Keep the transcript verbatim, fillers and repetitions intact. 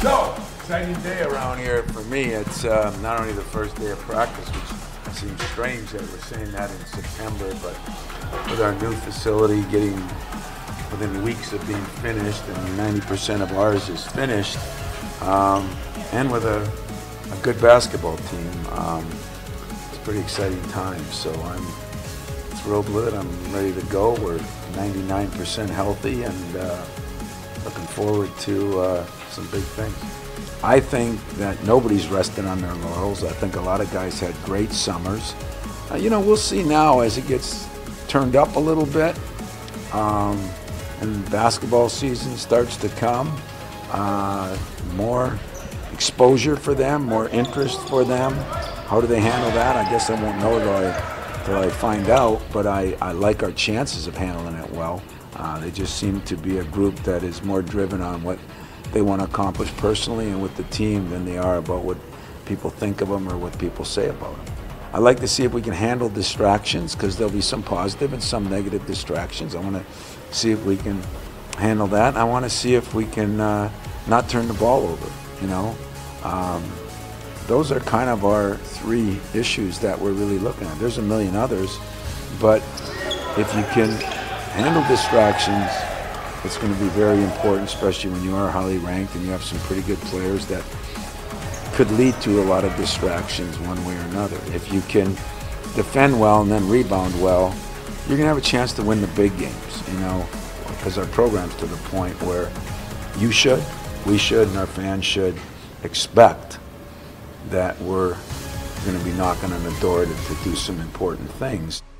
So, exciting day around here for me. It's uh, not only the first day of practice, which seems strange that we're saying that in September, but with our new facility getting within weeks of being finished, and ninety percent of ours is finished, um, and with a, a good basketball team, um, it's a pretty exciting time. So I'm thrilled with it. I'm ready to go. We're ninety-nine percent healthy, and uh, looking forward to uh, some big things. I think that nobody's resting on their laurels. I think a lot of guys had great summers. Uh, you know, we'll see now as it gets turned up a little bit, um, and basketball season starts to come. Uh, more exposure for them, more interest for them. How do they handle that? I guess I won't know till I, till I find out, but I, I like our chances of handling it well. Uh, they just seem to be a group that is more driven on what they want to accomplish personally and with the team than they are about what people think of them or what people say about them. I like to see if we can handle distractions, because there'll be some positive and some negative distractions. I want to see if we can handle that. I want to see if we can uh, not turn the ball over, you know. Um, those are kind of our three issues that we're really looking at. There's a million others, but if you can handle distractions, it's going to be very important, especially when you are highly ranked and you have some pretty good players that could lead to a lot of distractions one way or another. If you can defend well and then rebound well, you're going to have a chance to win the big games, you know, because our program's to the point where you should, we should, and our fans should expect that we're going to be knocking on the door to, to do some important things.